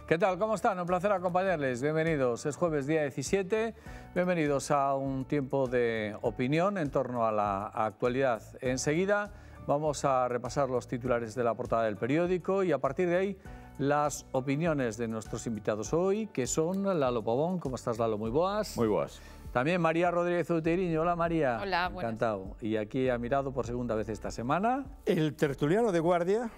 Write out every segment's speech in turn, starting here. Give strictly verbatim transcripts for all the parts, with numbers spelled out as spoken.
¿Qué tal? ¿Cómo están? Un placer acompañarles. Bienvenidos. Es jueves día diecisiete. Bienvenidos a un tiempo de opinión en torno a la actualidad. Enseguida vamos a repasar los titulares de la portada del periódico y a partir de ahí las opiniones de nuestros invitados hoy, que son Lalo Pavón. ¿Cómo estás, Lalo? Muy boas. Muy boas. También María Rodríguez Outeiriño. Hola, María. Hola, buenas. Encantado. Y aquí ha mirado por segunda vez esta semana. El tertuliano de guardia,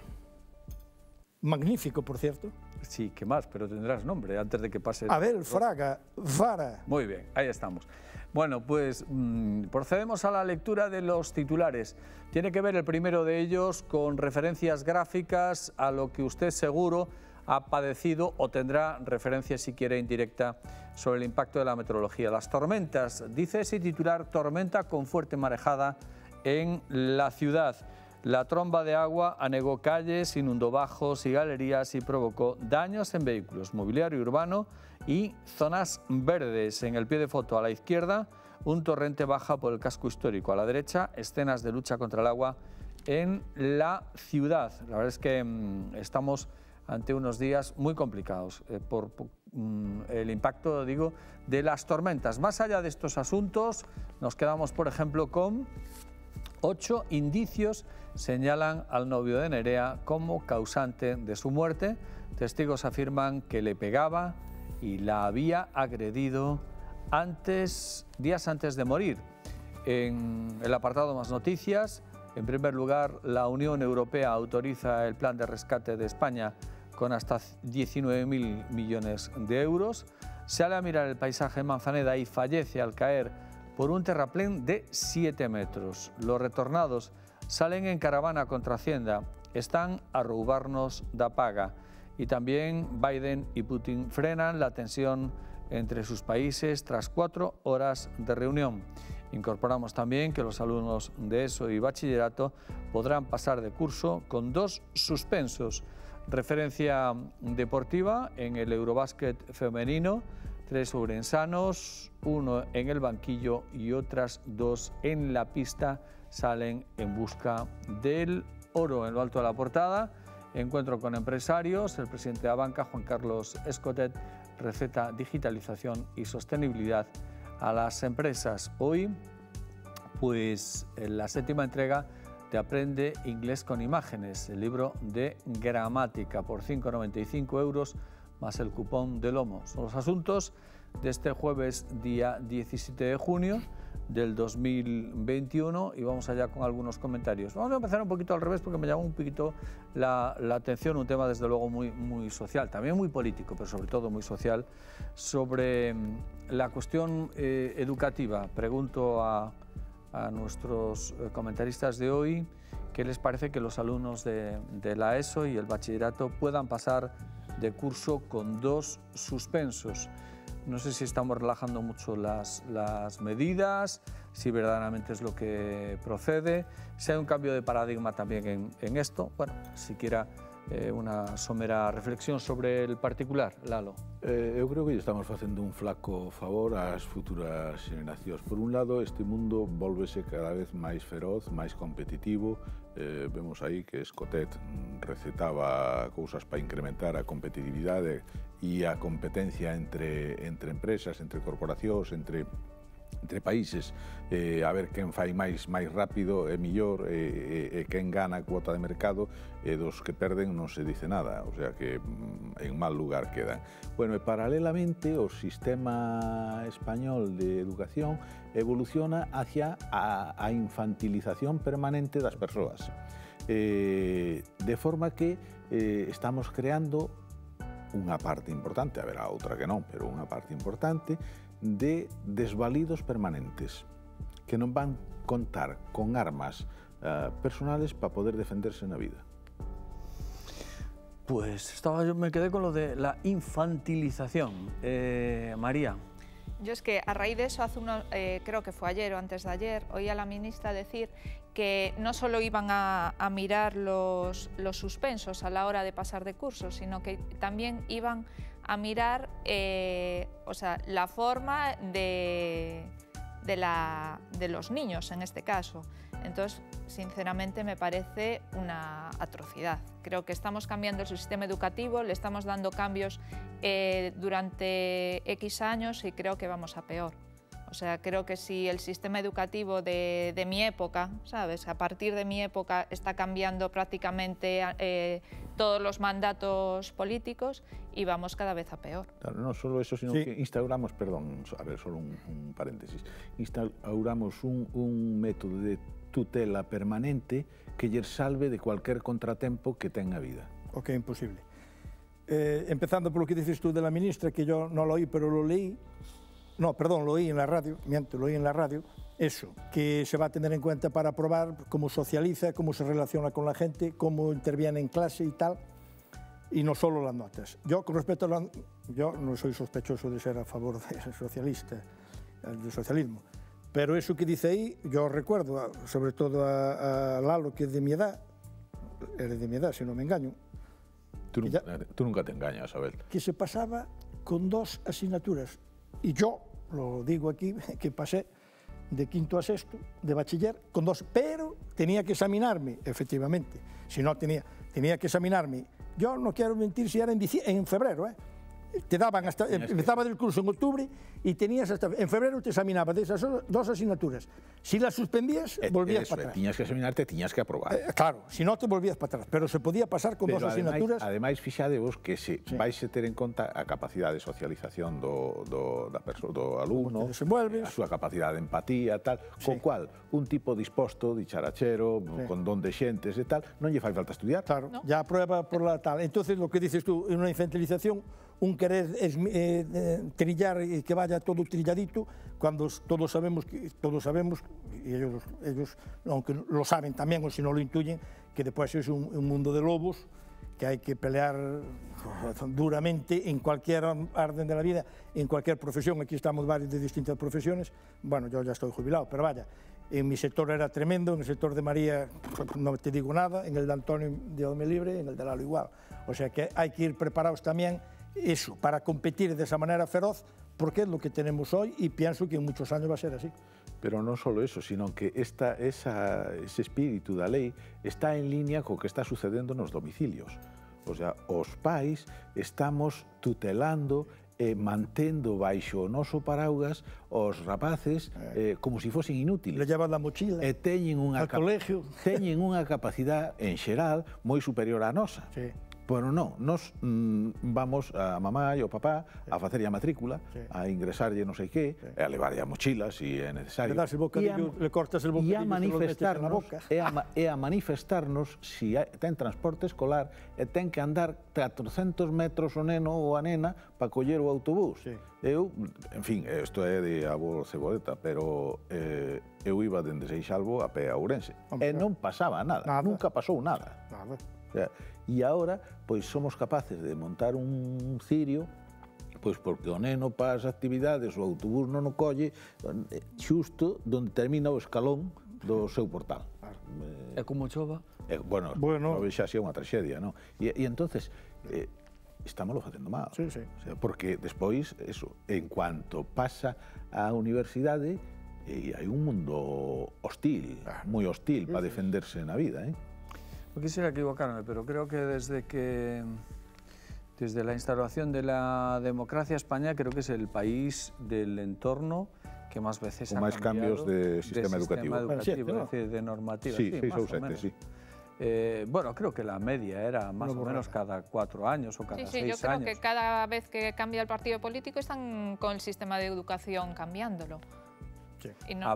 magnífico, por cierto. Sí, ¿qué más? Pero tendrás nombre antes de que pase... Abel Fraga Vara. Muy bien, ahí estamos. Bueno, pues mmm, procedemos a la lectura de los titulares. Tiene que ver el primero de ellos con referencias gráficas a lo que usted seguro ha padecido o tendrá referencia, si quiere, indirecta sobre el impacto de la meteorología. Las tormentas, dice ese titular, tormenta con fuerte marejada en la ciudad. La tromba de agua anegó calles, inundó bajos y galerías y provocó daños en vehículos, mobiliario urbano y zonas verdes. En el pie de foto a la izquierda, un torrente baja por el casco histórico. A la derecha, escenas de lucha contra el agua en la ciudad. La verdad es que mmm, estamos ante unos días muy complicados eh, por, por mmm, el impacto, digo, de las tormentas. Más allá de estos asuntos, nos quedamos, por ejemplo, con ocho indicios señalan al novio de Nerea como causante de su muerte. Testigos afirman que le pegaba y la había agredido antes, días antes de morir. En el apartado Más Noticias, en primer lugar, la Unión Europea autoriza el plan de rescate de España con hasta diecinueve mil millones de euros. Sale a mirar el paisaje en Manzaneda y fallece al caer por un terraplén de siete metros. Los retornados salen en caravana contra Hacienda, están a roubarnos da paga. Y también Biden y Putin frenan la tensión entre sus países tras cuatro horas de reunión. Incorporamos también que los alumnos de ESO y bachillerato podrán pasar de curso con dos suspensos. Referencia deportiva en el Eurobásquet femenino, tres ourensanos, uno en el banquillo y otras dos en la pista salen en busca del oro. En lo alto de la portada, encuentro con empresarios. El presidente de Abanca, Juan Carlos Escotet, receta digitalización y sostenibilidad a las empresas. Hoy, pues, en la séptima entrega de Aprende Inglés con Imágenes, el libro de gramática, por cinco noventa y cinco euros, más el cupón de lomo. Son los asuntos de este jueves, día diecisiete de junio del dos mil veintiuno, y vamos allá con algunos comentarios. Vamos a empezar un poquito al revés porque me llamó un poquito la, la atención un tema desde luego muy, muy social, también muy político, pero sobre todo muy social, sobre la cuestión eh, educativa. Pregunto a, a nuestros comentaristas de hoy qué les parece que los alumnos de, de la ESO y el bachillerato puedan pasar de curso con dos suspensos. No sé si estamos relajando mucho las, las medidas, si verdaderamente es lo que procede, si hay un cambio de paradigma también en, en esto. Bueno, siquiera eh, una somera reflexión sobre el particular, Lalo. Eh, eu creo que estamos facendo un flaco favor ás futuras xeracións. Por un lado, este mundo volvese cada vez máis feroz, máis competitivo. Eh, vemos aí que Escotet recetaba cousas para incrementar a competitividade e a competencia entre, entre empresas, entre corporacións, entre entre países, eh, a ver quen fai máis máis rápido e millor, e, e, e quen gana a cuota de mercado, e dos que perden non se dice nada, o sea que en mal lugar quedan. Bueno, e paralelamente o sistema español de educación evoluciona hacia a, a infantilización permanente das persoas, eh, de forma que eh, estamos creando unha parte importante, haberá outra que non, pero unha parte importante, de desvalidos permanentes que non van contar con armas uh, personales para poder defenderse na vida. Pues estaba, yo me quedé con lo de la infantilización. Eh, María. Yo es que a raíz de eso, hace uno, eh, creo que fue ayer o antes de ayer, oí a la ministra decir que no solo iban a, a mirar los, los suspensos a la hora de pasar de curso, sino que también iban a mirar eh, o sea, la forma de, de, la, de los niños en este caso. Entonces, sinceramente, me parece una atrocidad. Creo que estamos cambiando el sistema educativo, le estamos dando cambios eh, durante X años y creo que vamos a peor. O sea, creo que si el sistema educativo de, de mi época, ¿sabes? A partir de mi época está cambiando prácticamente eh, todos los mandatos políticos y vamos cada vez a peor. Claro, no solo eso, sino sí. que instauramos, perdón, a ver, solo un, un paréntesis, instauramos un, un método de tutela permanente que lle salve de cualquier contratempo que tenga vida. O que é imposible. Eh, empezando por lo que dices tú de la ministra, que yo no lo oí, pero lo leí, no, perdón, lo oí en la radio, miento, lo oí en la radio, eso, que se va a tener en cuenta para aprobar cómo socializa, cómo se relaciona con la gente, cómo interviene en clase y tal, y no solo las notas. Yo, con respecto a la, yo no soy sospechoso de ser a favor de ser socialista, del socialismo, pero eso que dice ahí, yo recuerdo, sobre todo a, a Lalo, que es de mi edad, eres de mi edad, si no me engaño. Tú nunca, ya, tú nunca te engañas, Abel. Que se pasaba con dos asignaturas. Y yo, lo digo aquí, que pasé de quinto a sexto, de bachiller, con dos, pero tenía que examinarme, efectivamente. Si no, tenía, tenía que examinarme. Yo no quiero mentir si era en, en febrero, ¿eh? Te daban hasta, empezaba del curso en octubre y tenías hasta, en febrero te examinabas de esas dos asignaturas. Si las suspendías, volvías Eso, para atrás. Tiñas que examinarte, tiñas que aprobar. Eh, claro, si no te volvías para atrás, pero se podía pasar con pero dos ademais, asignaturas. Ademais, fixadevos que se sí. vais a ter en conta a capacidade de socialización do, do, da perso, do alumno, a súa capacidade de empatía, tal, sí. Co cual, un tipo disposto, dicharachero, sí. Con don de xentes e tal, non lle fai falta estudiar. Claro, ¿no? Ya aprueba por la tal. Entonces, lo que dices tú, en una infantilización, un querer es, eh, eh, trillar y que vaya todo trilladito, cuando todos sabemos, que, todos sabemos y ellos, ellos, aunque lo saben también o si no lo intuyen, que después es un, un mundo de lobos, que hay que pelear duramente en cualquier orden de la vida, en cualquier profesión. Aquí estamos varios de distintas profesiones. Bueno, yo ya estoy jubilado, pero vaya, en mi sector era tremendo, en el sector de María no te digo nada, en el de Antonio, Dios me libre, en el de Lalo igual. O sea que hay que ir preparados también eso, para competir de esa manera feroz, porque es lo que tenemos hoy y pienso que en muchos años va a ser así. Pero non só eso, sino que esta, esa, ese espírito da lei está en línea co que está sucedendo nos domicilios. O sea, os pais estamos tutelando e mantendo baixo o noso paraugas os rapaces eh, como se si fosen inútiles. Le llevan la mochila e teñen unha al colegio. Teñen unha capacidade, en xeral, moi superior á nosa. Sí. Pero non, nos mm, vamos a mamá e ao papá a facer a matrícula, sí. A ingresarlle non sei que, sí. E a levarlle a mochila, si é necesario. Le das el bocadillo, le cortas el bocadillo, e a manifestarnos, e a, e a manifestarnos si ten transporte escolar e ten que andar catrocentos metros o neno ou a nena para coller o autobús. Sí. Eu, en fin, isto é de avó ceboleta, pero eh, eu iba dende Seixalbo a pé a Ourense. Hombre, e non pasaba nada, nada, nunca pasou nada. Nada. O sea, e agora, pois, somos capaces de montar un cirio, pois, porque o neno para as actividades, o autobús non o colle, xusto onde termina o escalón do seu portal. E como chova? Eh, bueno, bueno. Xa xa unha traxedia, non? E, e entonces, eh, estámoslo facendo mal. Sí, sí. O sea, porque despois, eso, en cuanto pasa á universidade, eh, hai un mundo hostil, ah. moi hostil, sí, para defenderse na vida, eh? No quisiera equivocarme, pero creo que desde que desde la instauración de la democracia España creo que es el país del entorno que más veces ha cambiado más cambios de sistema de educativo, sistema educativo bueno, es decir, de normativa. Sí, sí, seis más ou sete, sí. Eh, bueno, creo que la media era más no, o menos cada cuatro años o cada sí, sí, seis yo creo años. que cada vez que cambia el partido político están con el sistema de educación cambiándolo. Sí. Y no... Ah,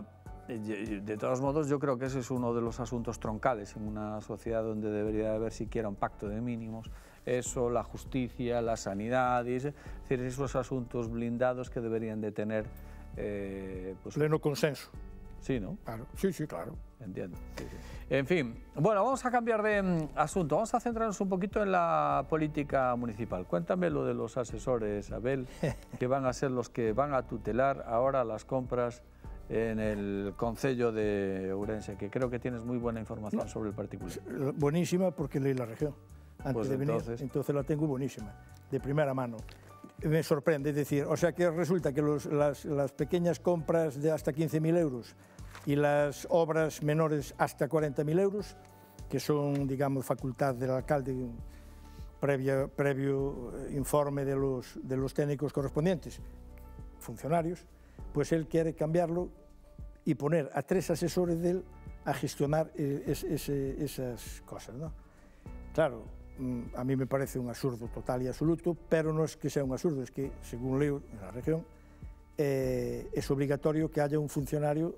de todos modos, yo creo que ese es uno de los asuntos troncales en una sociedad donde debería haber siquiera un pacto de mínimos. Eso, la justicia, la sanidad, y ese, es decir, esos asuntos blindados que deberían de tener... Eh, pues, pleno consenso. Sí, ¿no? Claro, sí, sí, claro. Entiendo. Sí, sí. En fin, bueno, vamos a cambiar de mm, asunto. Vamos a centrarnos un poquito en la política municipal. Cuéntame lo de los asesores, Abel, que van a ser los que van a tutelar ahora las compras en el concello de Ourense, que creo que tienes muy buena información no, sobre el particular. Buenísima, porque leí la región antes pues de venir, entonces... entonces la tengo buenísima, de primera mano. me sorprende, es decir, o sea que resulta que los, las, las pequeñas compras de hasta quince mil euros y las obras menores hasta cuarenta mil euros, que son, digamos, facultad del alcalde, previa, previo informe de los, de los técnicos correspondientes, funcionarios, pues él quiere cambiarlo y poner a tres asesores de él a gestionar es, ese, esas cosas, ¿no? Claro, a mí me parece un absurdo total y absoluto, pero no es que sea un absurdo, es que, según leo en la región, eh, es obligatorio que haya un funcionario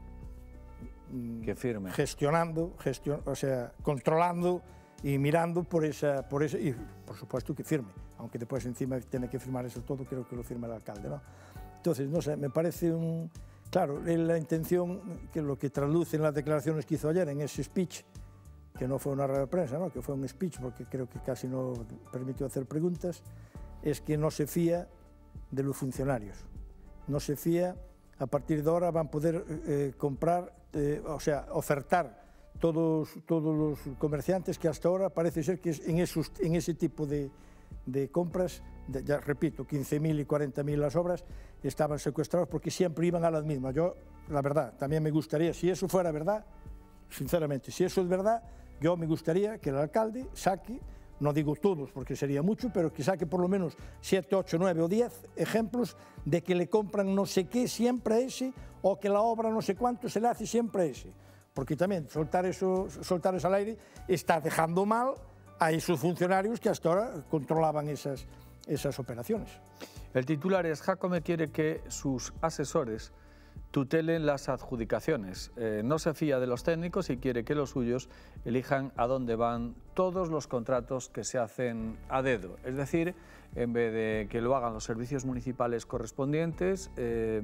que firme, gestionando, gestion, o sea, controlando y mirando por esa, por esa, y por supuesto que firme, aunque después encima tiene que firmar eso todo, creo que lo firma el alcalde, ¿no? Entonces, no sé, me parece un... Claro, la intención, que lo que traduce en las declaraciones que hizo ayer, en ese speech, que no fue una rueda de prensa, ¿no?, que fue un speech, porque creo que casi no permitió hacer preguntas, es que no se fía de los funcionarios. No se fía, a partir de ahora van a poder eh, comprar, eh, o sea, ofertar todos, todos los comerciantes que hasta ahora parece ser que en, esos, en ese tipo de, de compras, de, ya repito, quince mil y cuarenta mil las obras, estaban secuestrados porque siempre iban a las mismas. Yo, la verdad, también me gustaría, si eso fuera verdad, sinceramente, si eso es verdad, yo me gustaría que el alcalde saque, no digo todos porque sería mucho, pero que saque por lo menos siete, ocho, nueve o diez ejemplos de que le compran no sé qué siempre a ese, o que la obra no sé cuánto se le hace siempre a ese. Porque también soltar eso, soltar eso al aire está dejando mal a esos funcionarios que hasta ahora controlaban esas, esas operaciones. El titular es: Jácome quiere que sus asesores tutelen las adjudicaciones. Eh, no se fía de los técnicos y quiere que los suyos elijan a dónde van todos los contratos que se hacen a dedo. Es decir, en vez de que lo hagan los servicios municipales correspondientes, eh,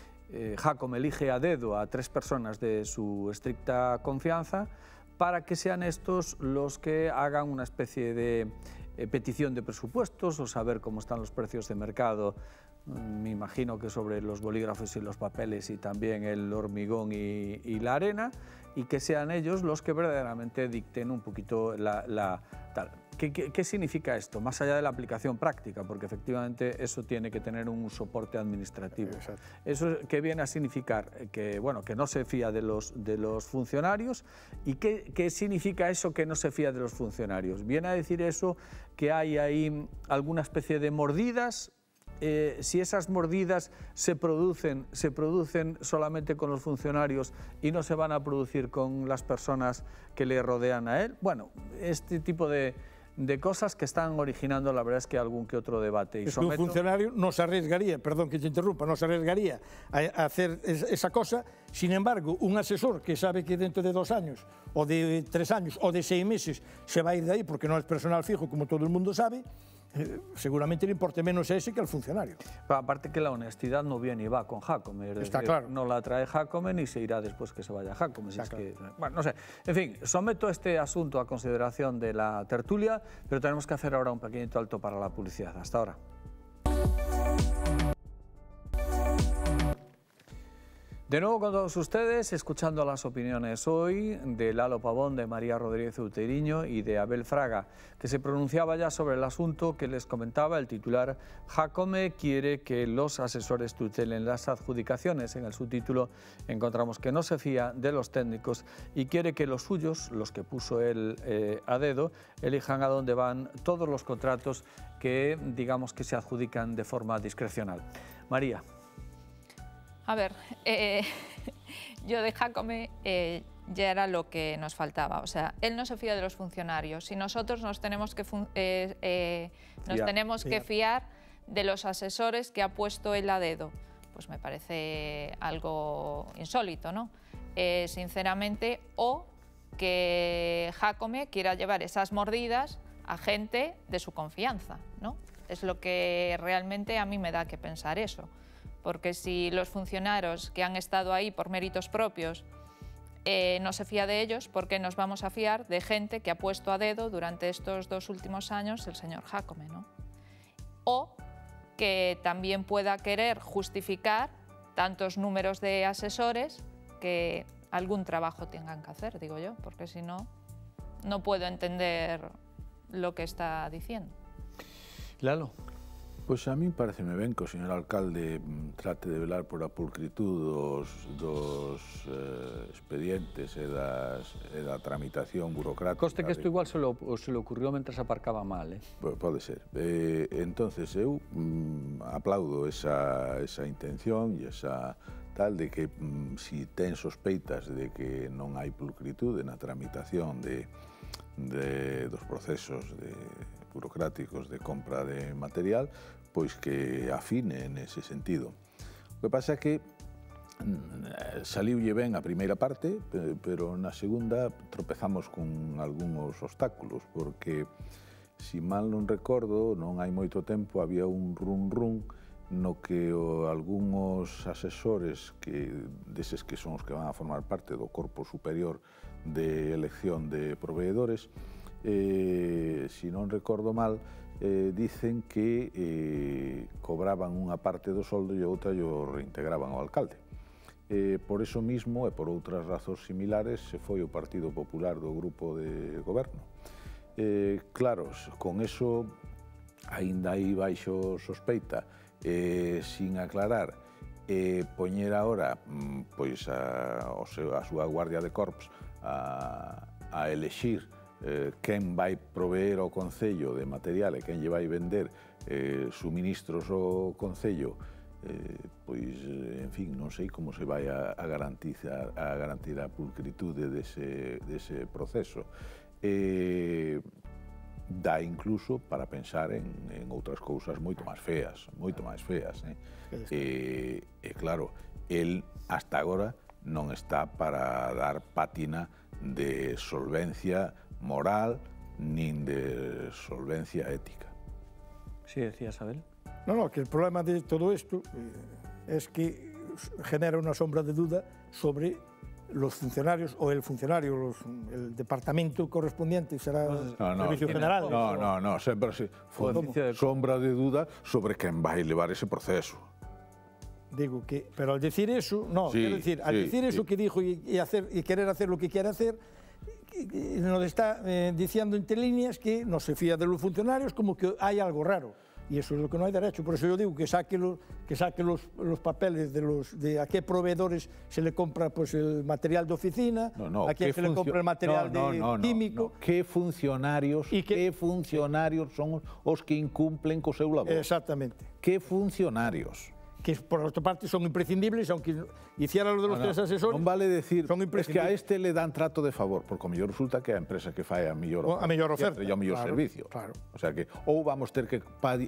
eh, Jácome elige a dedo a tres personas de su estricta confianza para que sean estos los que hagan una especie de eh, petición de presupuestos o saber cómo están los precios de mercado. Me imagino que sobre los bolígrafos y los papeles y también el hormigón y, y la arena, y que sean ellos los que verdaderamente dicten un poquito la... la tal. ¿Qué, qué, ¿Qué significa esto? Más allá de la aplicación práctica, porque efectivamente eso tiene que tener un soporte administrativo. Exacto. Eso que viene a significar que, bueno, que no se fía de los, de los funcionarios. ¿Y qué, qué significa eso que no se fía de los funcionarios? Viene a decir eso que hay ahí alguna especie de mordidas. Eh, si esas mordidas se producen, se producen solamente con los funcionarios y no se van a producir con las personas que le rodean a él. Bueno, este tipo de, de cosas que están originando, la verdad es que algún que otro debate. Y es someto... que un funcionario no se arriesgaría, perdón que te interrumpa, no se arriesgaría a, a hacer esa cosa. Sin embargo, un asesor que sabe que dentro de dos años, o de tres años, o de seis meses se va a ir de ahí porque no es personal fijo, como todo el mundo sabe, Eh, seguramente le importe menos a ese que al funcionario. Pero aparte que la honestidad no viene y va con Jácome, es Está decir, claro. No la trae Jácome ni se irá después que se vaya Jácome. Si es claro. que, bueno, no sé. En fin, someto este asunto a consideración de la tertulia, pero tenemos que hacer ahora un pequeñito alto para la publicidad. Hasta ahora. De nuevo con todos ustedes, escuchando las opiniones hoy de Lalo Pavón, de María Rodríguez Uteriño y de Abel Fraga, que se pronunciaba ya sobre el asunto que les comentaba el titular. Jácome quiere que los asesores tutelen las adjudicaciones. En el subtítulo encontramos que no se fía de los técnicos y quiere que los suyos, los que puso él eh, a dedo, elijan a dónde van todos los contratos que, digamos, que se adjudican de forma discrecional. María. A ver, eh, yo de Jácome eh, ya era lo que nos faltaba. O sea, él no se fía de los funcionarios y nosotros nos tenemos que, eh, eh, nos fiar, tenemos fiar. que fiar de los asesores que ha puesto él a dedo. Pues me parece algo insólito, ¿no? Eh, sinceramente, o que Jácome quiera llevar esas mordidas a gente de su confianza, ¿no? Es lo que realmente a mí me da que pensar eso. Porque si los funcionarios que han estado ahí por méritos propios eh, no se fía de ellos, ¿por qué nos vamos a fiar de gente que ha puesto a dedo durante estos dos últimos años el señor Jácome, ¿no? O que también pueda querer justificar tantos números de asesores que algún trabajo tengan que hacer, digo yo, porque si no, no puedo entender lo que está diciendo. Lalo. Pois a mí pareceme ben que o señor alcalde trate de velar por a pulcritud dos, dos eh, expedientes e, das, e da tramitación burocrática. Coste que isto igual se lo, se le ocurrió mentre aparcaba mal, eh? Pode ser. Eh, entonces eu mm, aplaudo esa, esa intención e esa tal de que mm, si ten sospeitas de que non hai pulcritude na tramitación de, de, dos procesos de, burocráticos de compra de material, pois que afine nese sentido. O que pasa é que saliulle ben a primeira parte, pero na segunda tropezamos con algúns obstáculos, porque, si mal non recordo, non hai moito tempo había un run-run no que o, algúns asesores que, deses que son os que van a formar parte do corpo superior de elección de proveedores, eh, si non recordo mal, Eh, dicen que eh, cobraban unha parte do soldo e outra o reintegraban ao alcalde. Eh, por eso mismo e por outras razóns similares se foi o Partido Popular do grupo de goberno. Eh, claro, con eso aínda aí baixo sospeita, eh, sin aclarar, eh, poñer agora pois a, o seu, a súa Guardia de Corps a, a elexir Eh, quen vai proveer ao Concello de material e quen lle vai vender eh, suministros ao Concello, eh, pois, en fin, non sei como se vai a, a, garantizar, a garantir a pulcritude dese, dese proceso. Eh, dá incluso para pensar en, en outras cousas moito máis feas, moito máis feas. Eh? E, e claro, el hasta agora non está para dar pátina de solvencia moral nin de solvencia ética. Sí, decía Isabel. No, no, que el problema de todo esto eh, es que genera una sombra de duda sobre los funcionarios o el funcionario, los, el departamento correspondiente será no, no, Servicio General. No, no, no, sempre se sombra de duda sobre quen vai levar ese proceso. Digo que, pero al decir eso, no, sí, quiero decir, al sí, decir eso sí. que dijo y, y, hacer, y querer hacer lo que quiere hacer, nos está eh, diciendo entre líneas que no se fía de los funcionarios, como que hay algo raro. Y eso es lo que no hay derecho. Por eso yo digo que saque, lo, que saque los, los papeles de, los, de a qué proveedores se le compra pues, el material de oficina, no, no, a quién se le compra el material no, no, de no, químico. No, no. ¿Qué funcionarios, y que, qué funcionarios son os que incumplen co seu labor? Exactamente. ¿Qué funcionarios? Que por otra parte son imprescindibles, aunque hiciera lo de los no, tres asesores. Non vale decir, son es que a este le dan trato de favor, porque o mellor resulta que a empresa que fai a mellor o, a mellor oferta e o mellor claro, servicio. Claro. O sea que ou vamos ter que pa,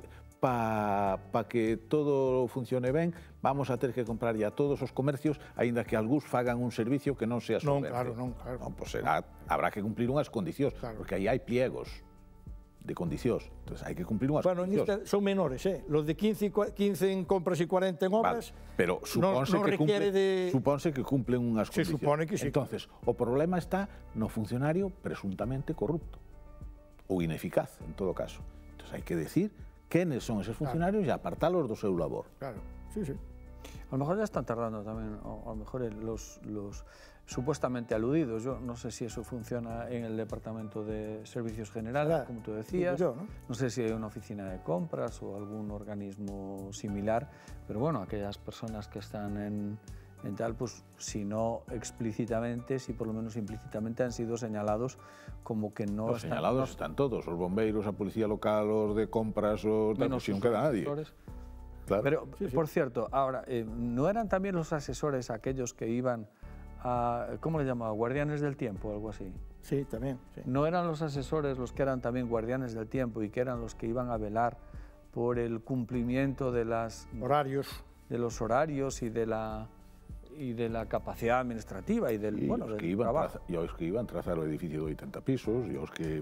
pa, pa que todo funcione ben, vamos a ter que comprar a todos os comercios, aínda que algúns fagan un servicio que non sea solvente. Non, claro, non, claro. Non, pues será, habrá que cumplir unhas condicións, claro. Porque aí hai pliegos de condicións, entonces hai que cumplir unhas bueno, condicións. Son menores, eh? Los de quince, quince en compras e cuarenta en obras, vale, pero supónse no, no que cumple, de... supónse que cumplen unhas Se condicións. supone que sí. Entonces, o problema está no funcionario presuntamente corrupto ou ineficaz, en todo caso. Entonces hai que decir quenes son esos funcionarios claro. E apartalos do seu labor. Claro, sí, sí. A lo mejor ya están tardando también, o a lo mejor los, los supuestamente aludidos. Yo no sé si eso funciona en el Departamento de Servicios Generales, claro, como tú decías. Yo, ¿no? No sé si hay una oficina de compras o algún organismo similar, pero bueno, aquellas personas que están en, en tal, pues si no explícitamente, si por lo menos implícitamente han sido señalados como que no los están... señalados no, están todos, los bomberos, a policía local, los de compras, os de no queda nadie. Claro. Pero, sí, sí. Por cierto, ahora, eh, ¿no eran también los asesores aquellos que iban a, ¿cómo le llamaba? Guardianes del tiempo o algo así? Sí, también. Sí. ¿No eran los asesores los que eran también guardianes del tiempo y que eran los que iban a velar por el cumplimiento de las... horarios. De los horarios y de la... y de la capacidad administrativa y del, y bueno, os del que iban trabajo. E os que iban trazar o edificio de oitenta pisos, e os que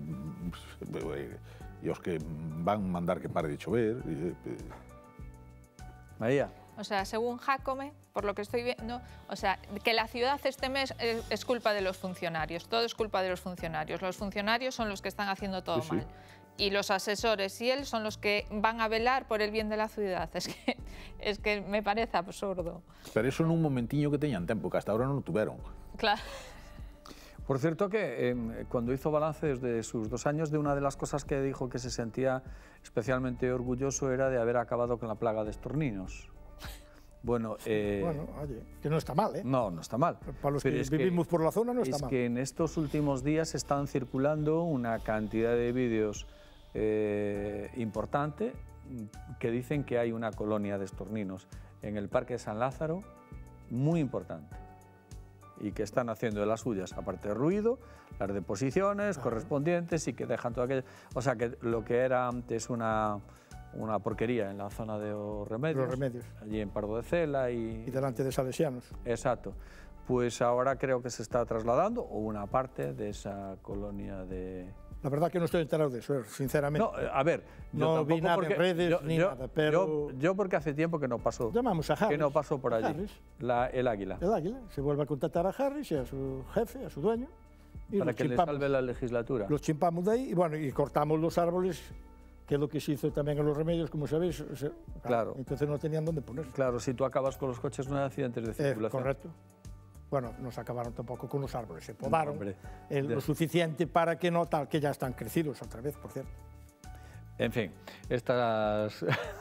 e os que van mandar que pare de chover. E, María. O sea, según Jácome, por lo que estoy viendo, o sea, que la ciudad este mes es, es culpa de los funcionarios, todo es culpa de los funcionarios. Los funcionarios son los que están haciendo todo sí, mal. Sí. Y los asesores y él son los que van a velar por el bien de la ciudad. Es que, es que me parece absurdo. Pero eso en un momentiño que teñan tempo, que hasta ahora non o tuveron. Claro. Por cierto que eh, cuando hizo balance desde sus dos años, de una de las cosas que dijo que se sentía especialmente orgulloso era de haber acabado con la plaga de estorninos. Bueno, eh, bueno, oye, que no está mal, ¿eh? No, no está mal. Para los Pero que es vivimos que, por la zona no está es mal. Es que en estos últimos días están circulando una cantidad de vídeos eh, importante que dicen que hay una colonia de estorninos en el Parque de San Lázaro, muy importante, y que están haciendo de las suyas, aparte de ruido, las deposiciones correspondientes y que dejan todo aquello. O sea que lo que era antes una, una porquería en la zona de Os Remedios, Los Remedios, allí en Pardo de Cela y, y delante de Salesianos. Exacto. Pues ahora creo que se está trasladando, o una parte de esa colonia de... La verdad que no estoy enterado de eso, sinceramente. No, a ver, yo no vi nada porque, en redes yo, ni yo, nada, pero... Yo, yo porque hace tiempo que no pasó. Llamamos a Harris. Que no pasó por allí. Harris, la, el águila. El águila. Se vuelve a contactar a Harris y a su jefe, a su dueño. Y para que le salve la legislatura. Los chimpamos de ahí y bueno, y cortamos los árboles, que es lo que se hizo también en Los Remedios, como sabéis. O sea, claro. Entonces no tenían dónde ponerse. Claro, si tú acabas con los coches no hay accidentes de circulación. Eh, correcto. Bueno, no se acabaron tampoco con los árboles, se podaron Hombre, el, lo suficiente para que no tal, que ya están crecidos otra vez, por cierto. En fin, estas...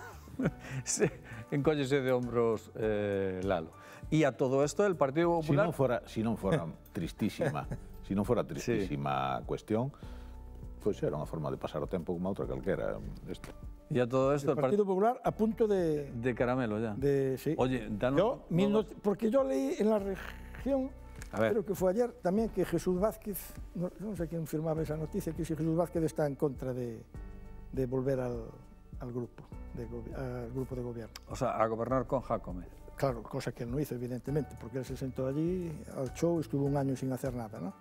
encóllese de hombros eh, Lalo. E a todo esto el Partido Popular... Si non fora, si non fora tristísima, si non fora tristísima sí. cuestión, pois era unha forma de pasar o tempo como outra calquera. Esto. Y a todo esto el Partido el Popular a punto de... De caramelo ya. De, sí. Oye, danos... Yo, no, no. Porque yo leí en la región, a ver. Creo que fue ayer, también que Jesús Vázquez, no, no sé quién firmaba esa noticia, que si Jesús Vázquez está en contra de, de volver al, al, grupo, de, al grupo de gobierno. O sea, a gobernar con Jácome. Claro, cosa que él no hizo, evidentemente, porque él se sentó allí al show y estuvo un año sin hacer nada, ¿no?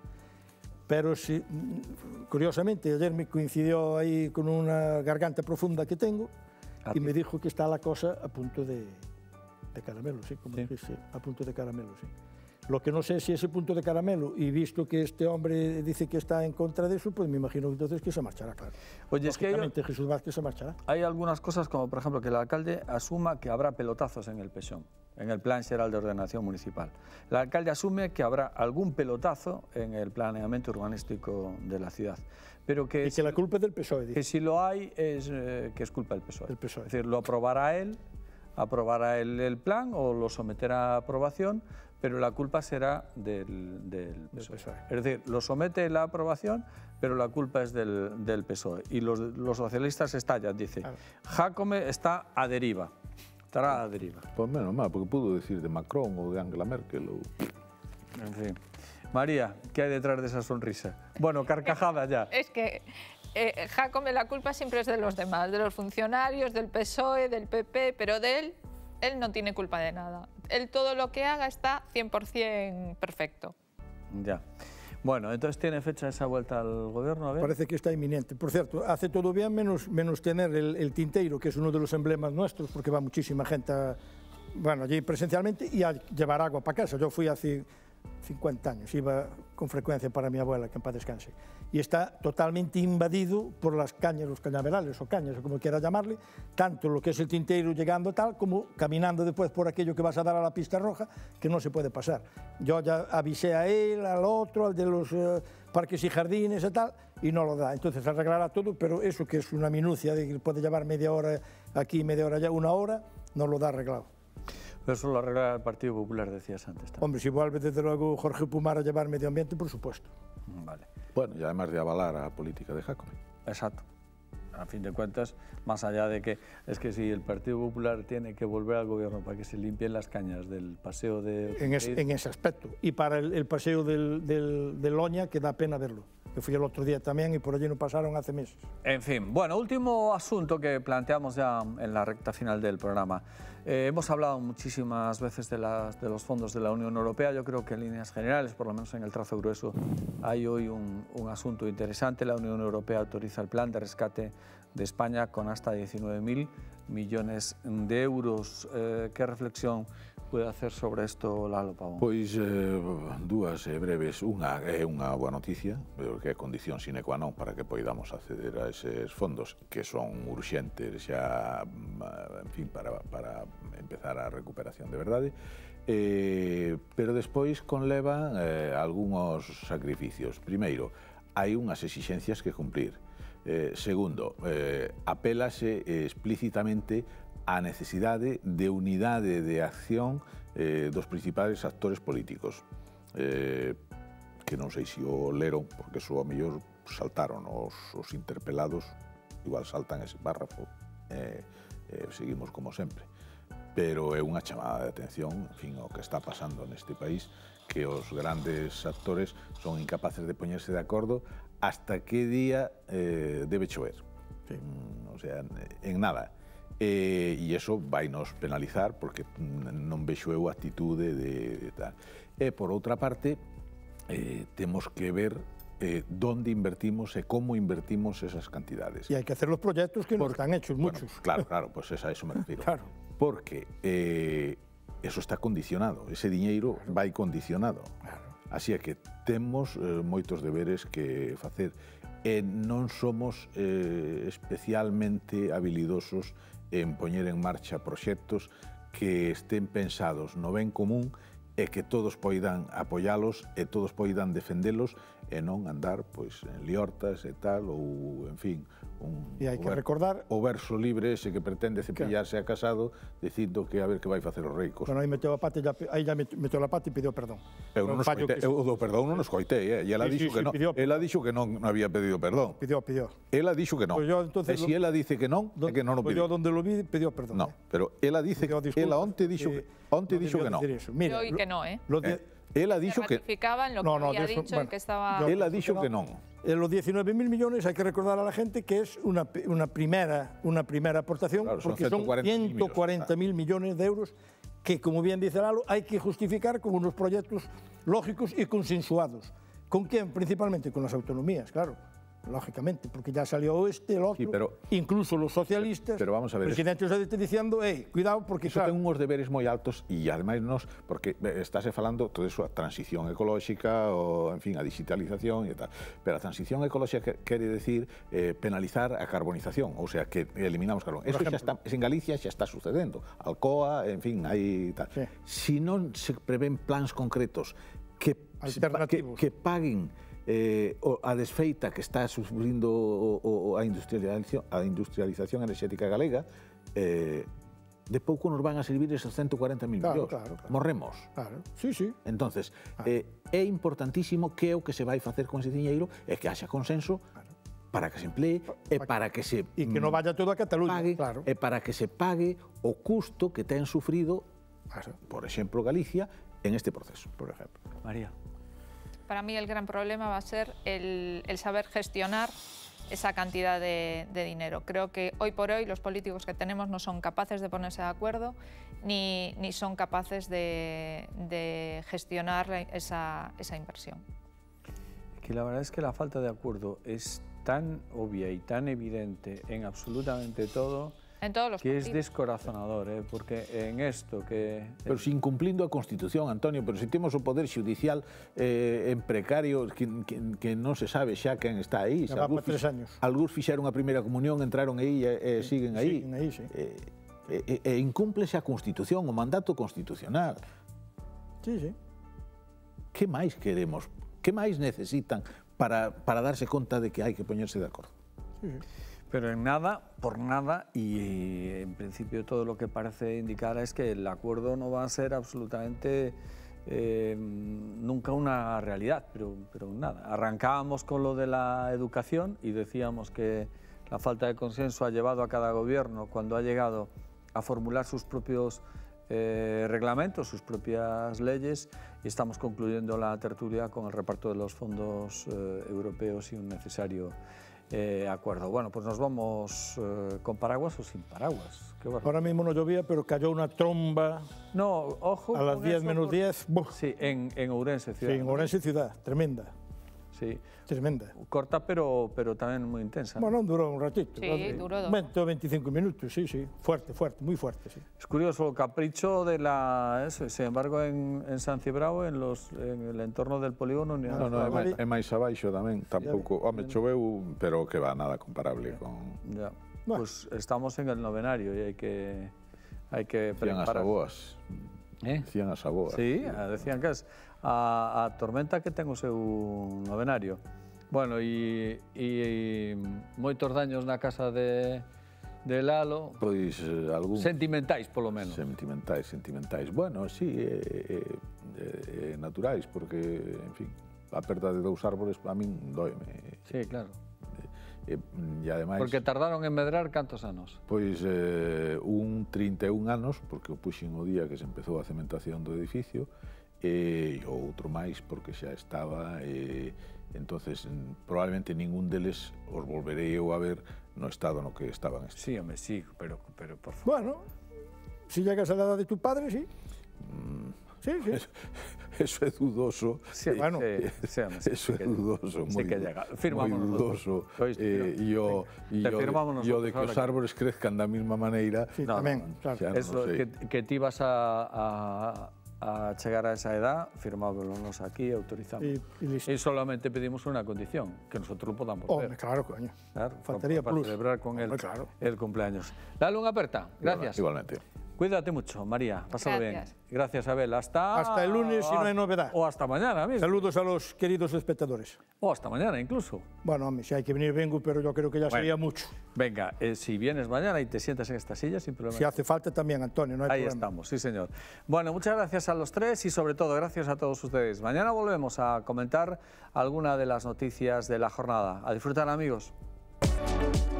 Pero sí, curiosamente, ayer me coincidió ahí con una garganta profunda que tengo y me dijo que está la cosa a punto de, de caramelo, sí, como sí. Dije, a punto de caramelo, sí. Lo que no sé si ese punto de caramelo, y visto que este hombre dice que está en contra de eso, pues me imagino entonces que se marchará, claro. Oye, es que hay, Jesús Vázquez se marchará. Hay algunas cosas, como por ejemplo que el alcalde asuma que habrá pelotazos en el P S O E, en el Plan Xeral de Ordenación Municipal. El alcalde asume que habrá algún pelotazo en el planeamiento urbanístico de la ciudad. Pero que y que si, la culpa es del P S O E. Dice. Que si lo hay, es eh, que es culpa del P S O E. El P S O E. Es decir, lo aprobará él, aprobará él el plan o lo someterá a aprobación, pero la culpa será del, del P S O E. P S O E. Es decir, lo somete la aprobación, pero la culpa es del, del P S O E. Y los, los socialistas estallan, dice, claro. Jácome está a deriva. Estará a deriva. Pues menos mal, porque pudo decir de Macron o de Angela Merkel. O... En fin. María, ¿qué hay detrás de esa sonrisa? Bueno, carcajada ya. Es que eh, Jácome, la culpa siempre es de los demás, de los funcionarios, del P S O E, del P P, pero de él, él no tiene culpa de nada. Él todo lo que haga está cien por cien perfecto. Ya. Bueno, entonces ¿tiene fecha esa vuelta al gobierno? A ver. Parece que está inminente. Por cierto, hace todo bien menos, menos tener el, el tinteiro, que es uno de los emblemas nuestros, porque va muchísima gente a, bueno, allí presencialmente y a llevar agua para casa. Yo fui hace cincuenta años, iba con frecuencia para mi abuela, que en paz descanse. Y está totalmente invadido por las cañas, los cañaverales o cañas, o como quiera llamarle, tanto lo que es el tinteiro llegando tal, como caminando después por aquello que vas a dar a la pista roja, que no se puede pasar. Yo ya avisé a él, al otro, al de los uh, parques y jardines y tal, y no lo da. Entonces arreglará todo, pero eso que es una minucia de que puede llevar media hora aquí, media hora allá, una hora, no lo da arreglado. Pero eso lo arregla el Partido Popular, decías antes. También. Hombre, si vuelve desde luego Jorge Pumar a llevar medio ambiente, por supuesto. Vale. Bueno, y además de avalar a la política de Jácome. Exacto. A fin de cuentas, más allá de que es que si el Partido Popular tiene que volver al gobierno para que se limpien las cañas del paseo de... En, es, en ese aspecto. Y para el, el paseo del, del, de Loña, que da pena verlo. Yo fui el otro día también y por allí no pasaron hace meses. En fin, bueno, último asunto que planteamos ya en la recta final del programa. Eh, hemos hablado muchísimas veces de, las, de los fondos de la Unión Europea. Yo creo que en líneas generales, por lo menos en el trazo grueso, hay hoy un, un asunto interesante. La Unión Europea autoriza el plan de rescate de España con hasta diecinueve mil millones de euros. Eh, ¿Qué reflexión puede hacer sobre esto Lalo Pavón? Pois eh, dúas eh, breves. Unha é unha boa noticia, pero que é condición sine qua non para que poidamos acceder a eses fondos que son urxentes xa, en fin, para, para empezar a recuperación de verdade. eh, pero despois conleva eh, algúns sacrificios. Primeiro, hai unhas exixencias que cumplir. Eh, segundo, eh, apélase eh, explícitamente á necesidade de unidade de acción eh, dos principais actores políticos. Eh, que non sei se o leron, porque eso a mellor saltaron os, os interpelados, igual saltan ese párrafo, eh, eh, seguimos como sempre. Pero é unha chamada de atención, en fin, o que está pasando neste país, que os grandes actores son incapaces de poñerse de acordo hasta que día eh, debe chover. Sí. Mm, o sea, en nada. Eh, e iso vai nos penalizar, porque non vexo eu a actitude de, de tal. E, por outra parte, Eh, temos que ver eh, dónde invertimos e cómo invertimos esas cantidades. Y hay que hacer los proyectos que no están hechos, bueno, muchos. Claro, claro, pues a eso me refiero. Claro. Porque eh, eso está condicionado, ese diñeiro claro. vai condicionado. Claro. Así é que temos eh, moitos deberes que facer e non somos eh, especialmente habilidosos en poñer en marcha proxectos que estén pensados no ben común e que todos poidan apoialos e todos poidan defendelos e non andar pois en liortas e tal, ou, en fin, un, e hai que recordar o verso libre ese que pretende cepillarse a Casado dicindo que a ver que vai facer os ricos. Bueno, aí meteu a pata, ya, aí ya meteu a pata e pediu perdón. Eu non escoitei, eu do perdón non escoitei, eh? E ela sí, dixo sí, que sí, non, pidió, ela dixo que non había pedido perdón. Pidió, pidió. Ela dixo que non. Pues yo, entonces, e si ela dice que non, é que non o pues pidió. Yo donde lo vi, pidió perdón. No, eh. pero ela dice, ela onte dixo que onte dixo que non. Mira, yo que no, eh. Lo de, eh Ela dixo que ratificaban lo que no, no, había eso, dicho bueno, y que estaba... yo, ela dixo que non. En los diecinueve mil millones hay que recordar a la gente que es una, una, primera, una primera aportación, claro, son porque son ciento cuarenta mil millones de euros que, como bien dice Lalo, hay que justificar con unos proyectos lógicos y consensuados. ¿Con quién? Principalmente con las autonomías, claro. Lógicamente, porque ya salió este, el otro, sí, pero, incluso los socialistas, pero vamos a ver, presidentes eso, diciendo, hey, cuidado, porque eso claro, ten uns deberes moi altos e ademais nos, porque estáse falando todo eso, a transición ecolóxica, o, en fin, a digitalización e tal, pero a transición ecolóxica quere decir eh, penalizar a carbonización, ou sea, que eliminamos carbón. Eso xa está, en Galicia xa está sucedendo, Alcoa, en fin, hai tal. Sí. Si non se prevén plans concretos que, que, que paguen Eh, a desfeita que está sufrindo o, o, a, industrialización, a industrialización enerxética galega, eh, de pouco nos van a servir esos ciento cuarenta mil claro, millóns. Claro, claro. Morremos. Claro. Sí, sí. Entonces, claro. eh, é importantísimo que é o que se vai facer con ese diñeiro e que haxa consenso claro. para que se emplee e para que se e que non vaya todo a Cataluña, pague, claro. e para que se pague o custo que ten sufrido, claro. por exemplo, Galicia en este proceso. Por exemplo. María. Para mí el gran problema va a ser el, el saber gestionar esa cantidad de, de dinero. Creo que hoy por hoy los políticos que tenemos no son capaces de ponerse de acuerdo ni, ni son capaces de, de gestionar esa, esa inversión. Que la verdad es que la falta de acuerdo es tan obvia y tan evidente en absolutamente todo, en todos los que partidos. Es descorazonador, ¿eh? Porque en esto que... Pero sin cumplindo a Constitución, Antonio, pero si temos o Poder Judicial eh, en precario, que, que, que non se sabe xa quen está aí. Já va para tres años. Algúns fixeron a primeira comunión, entraron aí e eh, sí, siguen aí. Siguen aí, sí. E eh, eh, eh, incúmplese a Constitución, o mandato constitucional. Sí, sí. Que máis queremos? Que máis necesitan para, para darse conta de que hai que poñerse de acordo? Sí, sí. Pero en nada, por nada, y en principio todo lo que parece indicar es que el acuerdo no va a ser absolutamente eh, nunca una realidad, pero, pero nada. Arrancábamos con lo de la educación y decíamos que la falta de consenso ha llevado a cada gobierno, cuando ha llegado a formular sus propios eh, reglamentos, sus propias leyes, y estamos concluyendo la tertulia con el reparto de los fondos eh, europeos y un necesario Eh, acuerdo. Bueno, pues nos vamos eh, con paraguas o sin paraguas. Qué Ahora mismo no llovía, pero cayó una tromba. No, ojo. A las diez menos diez. Sí, en, en Ourense, ciudad. Sí, en Ourense, ciudad. Tremenda. Sí. Tremenda. Corta, pero, pero también muy intensa. Bueno, duró un ratito. Sí, ¿vale? duró dos. veinte o veinticinco minutos, sí, sí. Fuerte, fuerte, muy fuerte, sí. Es curioso el capricho de la... Eso, sin embargo, en, en San Cibrao, en, los, en el entorno del polígono... Ni no, no, é máis, é máis abaixo tamén. Tampouco, home, choveu, pero que va, nada comparable ya. con... Ya. Bueno. Pues estamos en el novenario y hay que, hay que preparar. As aboas. Eh? Decían a Saboa. Sí, decían que es a, a Tormenta que ten o seu novenario. Bueno, e, e moitos daños na casa de, de Lalo. Pois eh, algún... Sentimentais, polo menos. Sentimentais, sentimentais. Bueno, sí, eh, eh, eh, naturais, porque, en fin, a perda de dous árbores a min doime. Sí, claro. E, e ademais... Porque tardaron en medrar cantos anos? Pois eh, un trinta e un anos, porque o puxen o día que se empezou a cementación do edificio, e o outro máis porque xa estaba, e entonces probablemente ningún deles os volverei eu a ver no estado no que estaban. Sí, home, sí, pero, pero por favor. Bueno, si llegas a la edad de tu padre, sí. Mm. Sí, sí. Eso, eso é dudoso. Sí, bueno, sí, sí, home, sí, eso sí é dudoso, sí moi, que llega. moi dudoso. Eh, e o te firmamos de, de que nosotros os ahora. árboles crezcan da mesma maneira. Sí, No, tamén, no, claro. xa non Eso, sei. que, que ti vas a, a, a chegar a esa edad, firmámonos aquí, autorizamos. Y, y listo. Y solamente pedimos una condición, que nosotros lo podamos Oh, ver. claro, coño. Claro, Faltaría para, plus. para celebrar con él Hombre, claro. el cumpleaños. Dale una aperta. Gracias. Igualmente. Cuídate mucho, María. Pásalo Gracias. bien. Gracias, Abel. Hasta... Hasta el lunes, si no hay novedad. O hasta mañana mismo. Saludos a los queridos espectadores. O hasta mañana incluso. Bueno, hombre, si hay que venir, vengo, pero yo creo que ya Bueno. sería mucho. Venga, eh, si vienes mañana y te sientas en esta silla, sin problema. Si hace falta también, Antonio, no hay Ahí problema. estamos, sí señor. Bueno, muchas gracias a los tres y sobre todo gracias a todos ustedes. Mañana volvemos a comentar alguna de las noticias de la jornada. A disfrutar, amigos.